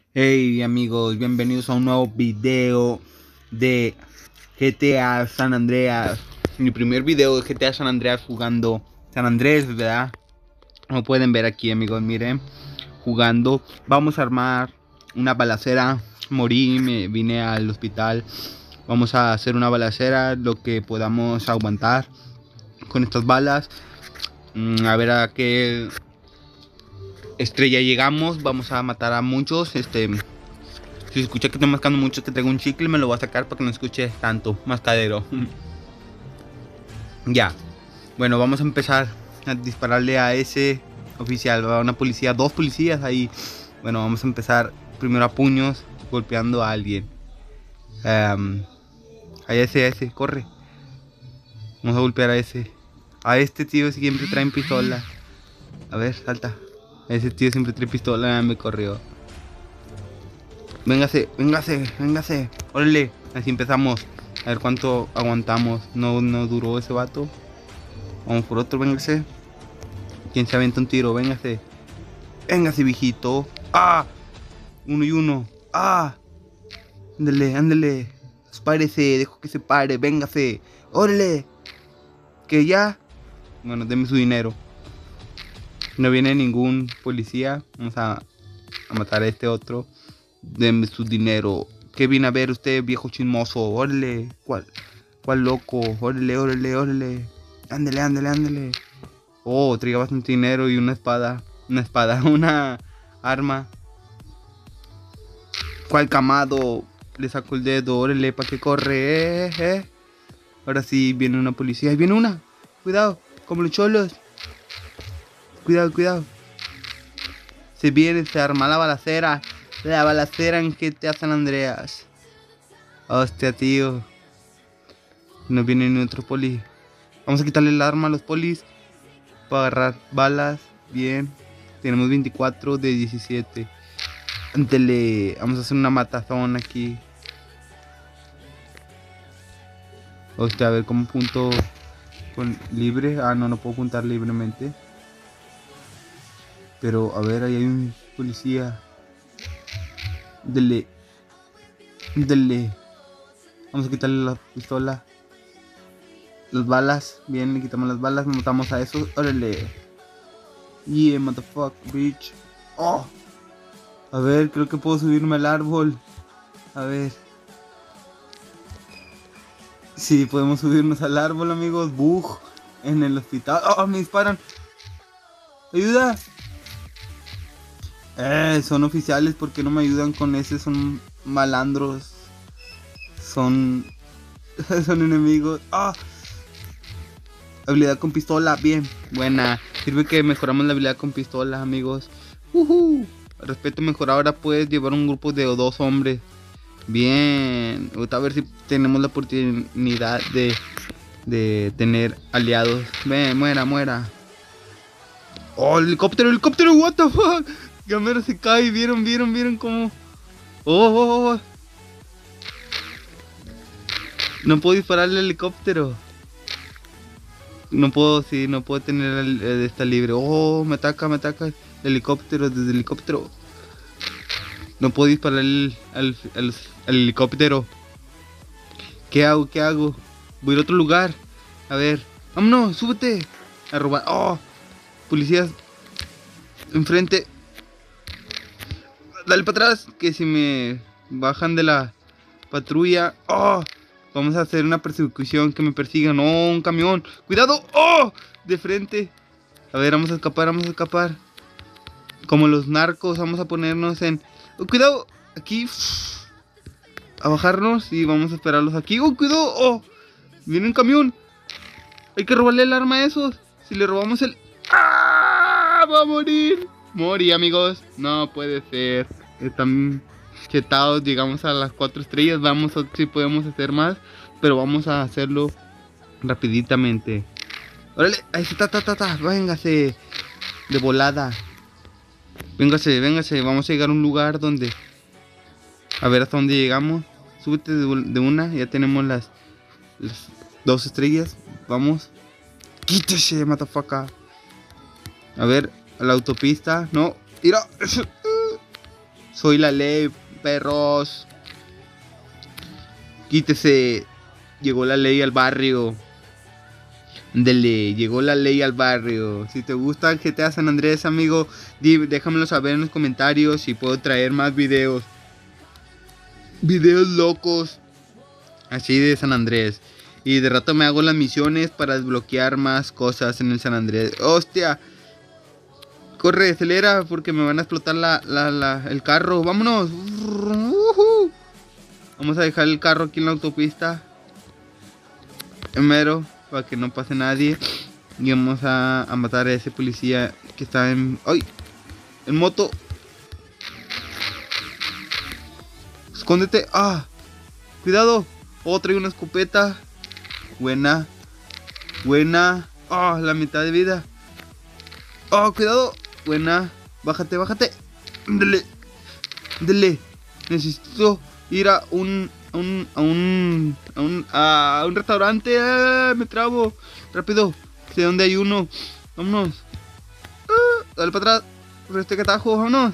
Hey amigos, bienvenidos a un nuevo video de GTA San Andreas. Mi primer video de GTA San Andreas jugando San Andrés, ¿verdad? Como pueden ver aquí amigos, miren, jugando. Vamos a armar una balacera. Morí, me vine al hospital. Vamos a hacer una balacera, lo que podamos aguantar con estas balas. A ver a qué estrella llegamos. Vamos a matar a muchos. Si escucha que estoy mascando mucho, que tengo un chicle, me lo voy a sacar para que no escuche tanto mascadero. Ya. Bueno, vamos a empezar a dispararle a ese oficial, a una policía, dos policías ahí. Bueno, vamos a empezar primero a puños, golpeando a alguien. A ese, corre. Vamos a golpear a ese. A este tío siempre traen pistola. A ver, salta. A ese tío siempre trae pistola, me corrió. Véngase, véngase, véngase. Órale, así empezamos. A ver cuánto aguantamos. No duró ese vato. Vamos por otro, véngase. ¿Quién se avienta un tiro? Véngase. Véngase, viejito. ¡Ah! Uno y uno. ¡Ah! Ándale, ándale. Párese, dejo que se pare. Véngase. Órale. ¿Que ya? Bueno, deme su dinero. No viene ningún policía. Vamos a matar a este otro. Deme su dinero. ¿Qué viene a ver usted, viejo chismoso? Órale. ¿Cuál loco? Órale, órale, órale. Ándale, ándale, ándale. Oh, traía bastante dinero y una espada. Una arma. ¿Cuál camado? Le saco el dedo. Órale, ¿para qué corre? Ahora sí, viene una policía. Ahí viene una. Cuidado, como los cholos. Cuidado, cuidado. Se viene, se arma la balacera. La balacera en GTA San Andreas. Hostia, tío. No viene ni otro poli. Vamos a quitarle el arma a los polis para agarrar balas. Bien. Tenemos 24 de 17. Ándele. Vamos a hacer una matazón aquí. Hostia, a ver cómo punto con libre. Ah, no puedo puntar libremente. Pero a ver, ahí hay un policía. Dele. Vamos a quitarle la pistola. Las balas. Bien, le quitamos las balas. Matamos a esos. Órale. Yeah, motherfucker, bitch. Oh. A ver, creo que puedo subirme al árbol. A ver. Sí, podemos subirnos al árbol, amigos. Bug. En el hospital. Oh, me disparan. Ayuda. Son oficiales, porque no me ayudan con ese? Son malandros. Son enemigos. Ah. Habilidad con pistola, bien, buena. Sirve que mejoramos la habilidad con pistola, amigos. Respeto mejor. Ahora puedes llevar un grupo de 2 hombres. Bien. A ver si tenemos la oportunidad de tener aliados. Ven, muera. Oh, el helicóptero, what the fuck. Gamero se cae, vieron cómo. Oh. No puedo dispararle al helicóptero. No puedo tener esta libre. Oh, me ataca el helicóptero, desde el helicóptero. No puedo disparar al helicóptero. ¿Qué hago? Voy a otro lugar. A ver. Vámonos, súbete. A robar. Oh, policías enfrente. Dale para atrás, que si me bajan de la patrulla. Oh, vamos a hacer una persecución, que me persigan. Oh, un camión. Cuidado. Oh, de frente. A ver, vamos a escapar. Como los narcos, vamos a ponernos en... Oh, cuidado, aquí. A bajarnos y vamos a esperarlos aquí. Oh, cuidado. Oh, viene un camión. Hay que robarle el arma a esos. Si le robamos el... ¡Ah! Va a morir. Morí, amigos. No puede ser. Están chetados. Llegamos a las 4 estrellas. Vamos a ver si podemos hacer más. Pero vamos a hacerlo rapiditamente. Órale. Ahí está. Véngase. De volada. Véngase. Vamos a llegar a un lugar donde... A ver hasta dónde llegamos. Súbete de una. Ya tenemos las 2 estrellas. Vamos. Quítese, motherfucker. A ver, a la autopista. No. Mira. Soy la ley, perros. Quítese. Llegó la ley al barrio. Dele, llegó la ley al barrio. Si te gusta GTA San Andrés, amigo, déjamelo saber en los comentarios y puedo traer más videos. Videos locos. Así de San Andrés. Y de rato me hago las misiones para desbloquear más cosas en el San Andrés. ¡Hostia! Corre, acelera porque me van a explotar el carro. ¡Vámonos! Vamos a dejar el carro aquí en la autopista. Mero, para que no pase nadie. Y vamos a matar a ese policía que está en... ¡Ay! En moto. Escóndete. ¡Ah! Cuidado. Oh, traigo una escopeta. Buena. Buena. ¡Ah! La mitad de vida. ¡Oh! Cuidado. Buena. Bájate, bájate. Dele. Dele. Necesito ir a un restaurante. Me trabo. Rápido. Sé dónde hay uno. Vámonos. Dale para atrás. Por este catajo. Vámonos.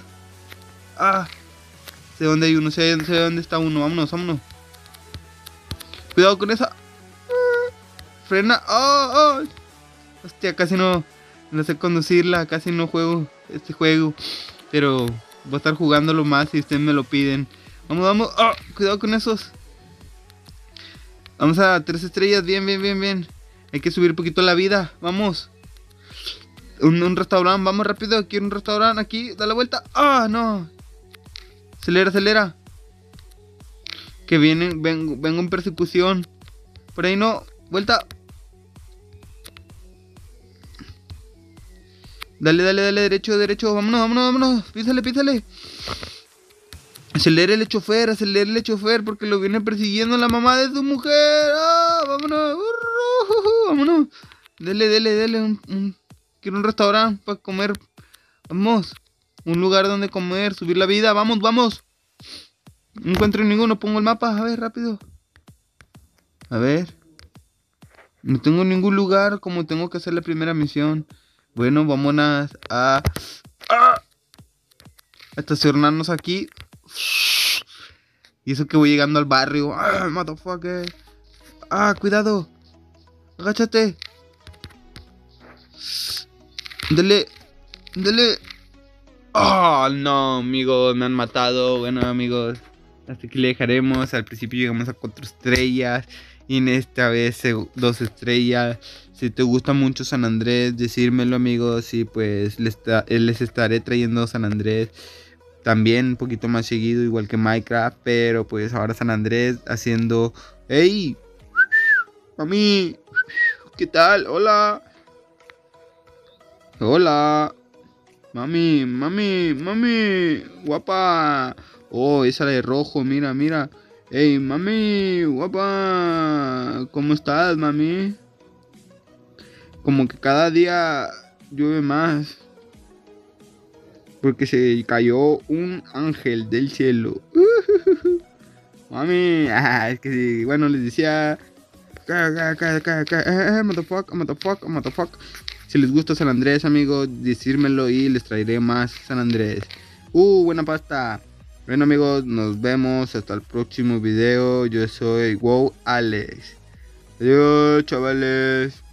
Sé dónde hay uno. Sé dónde está uno. Vámonos, vámonos. Cuidado con esa. Frena. Hostia, casi no sé conducirla. Casi no juego este juego. Pero voy a estar jugándolo más si ustedes me lo piden. Vamos, vamos. Cuidado con esos. Vamos a 3 estrellas. Bien, bien, bien, bien. Hay que subir un poquito la vida. Vamos. Un restaurante. Vamos rápido. Quiero un restaurante aquí. Da la vuelta. No. Acelera, acelera. Que vienen. Vengo en persecución. Por ahí no. Vuelta. Dale, dale, dale. Derecho, derecho. Vámonos, vámonos, vámonos. Písale, písale. Acelere el chofer porque lo viene persiguiendo la mamá de su mujer. Vámonos. Vámonos. Dele, dele, dele. Quiero un restaurante para comer. Vamos. Un lugar donde comer, subir la vida. Vamos, vamos. No encuentro ninguno. Pongo el mapa. A ver, rápido. A ver. No tengo ningún lugar como tengo que hacer la primera misión. Bueno, vámonos a estacionarnos aquí. Y eso que voy llegando al barrio. Motherfucker. Cuidado. Agáchate. Dele. Dele. No, amigos. Me han matado. Bueno, amigos. Hasta aquí le dejaremos. Al principio llegamos a 4 estrellas. Y en esta vez 2 estrellas. Si te gusta mucho San Andrés, decírmelo, amigos. Y pues les estaré trayendo San Andrés también un poquito más seguido, igual que Minecraft. Pero pues ahora San Andrés haciendo... ¡Ey! Mami, ¿qué tal? Hola. Hola. Mami, mami, mami. Guapa. Esa de rojo, mira, mira. Ey, mami, guapa. ¿Cómo estás, mami? Como que cada día llueve más. Porque se cayó un ángel del cielo. Mami, es que sí. Bueno, les decía... Motherfuck. Si les gusta San Andrés, amigos, decírmelo y les traeré más San Andrés. Buena pasta. Bueno, amigos, nos vemos hasta el próximo video. Yo soy Wow Alex. Adiós, chavales.